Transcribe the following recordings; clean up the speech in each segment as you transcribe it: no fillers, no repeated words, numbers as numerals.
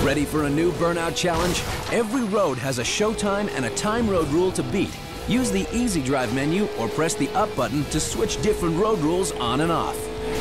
Ready for a new Burnout challenge? Every road has a showtime and a time road rule to beat. Use the Easy Drive menu or press the up button to switch different road rules on and off.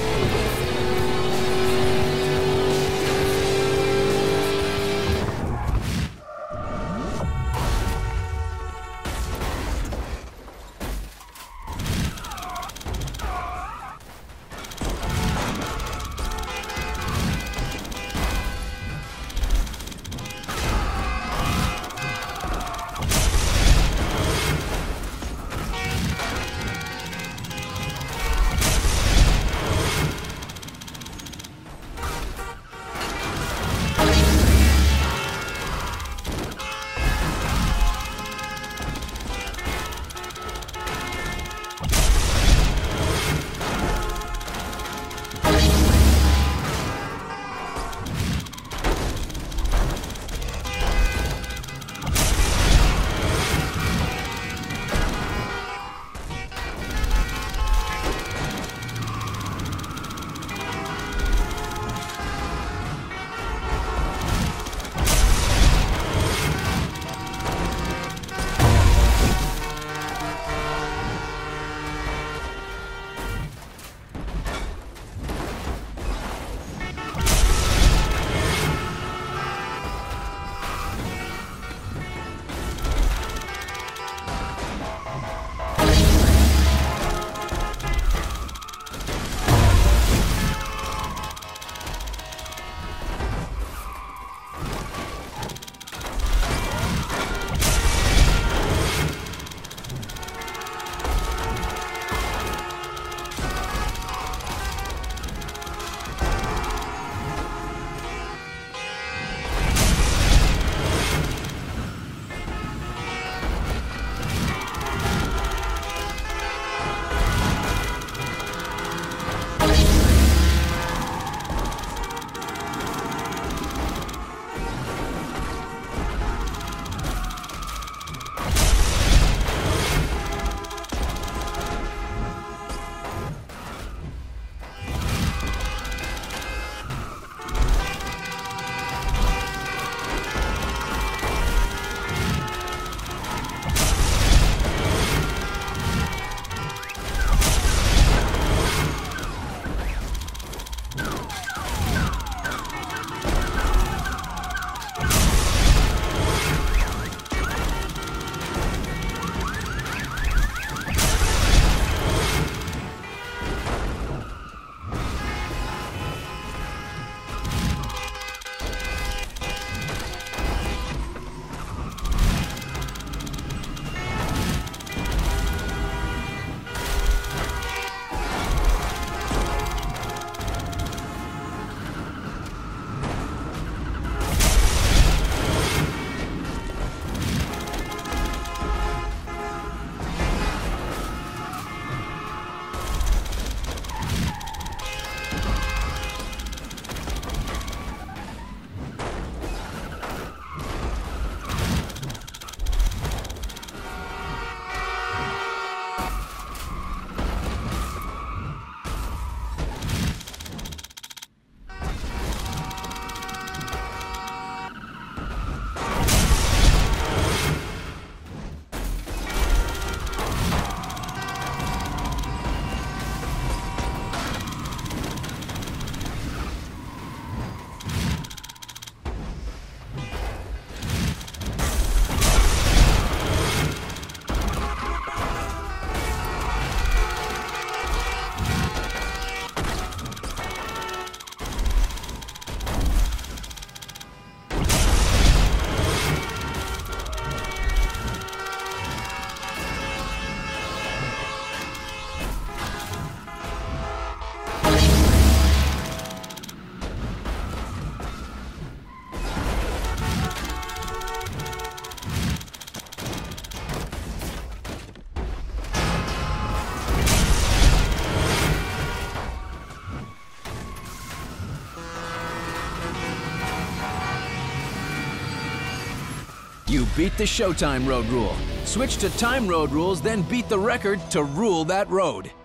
You beat the Showtime road rule. Switch to time road rules, then beat the record to rule that road.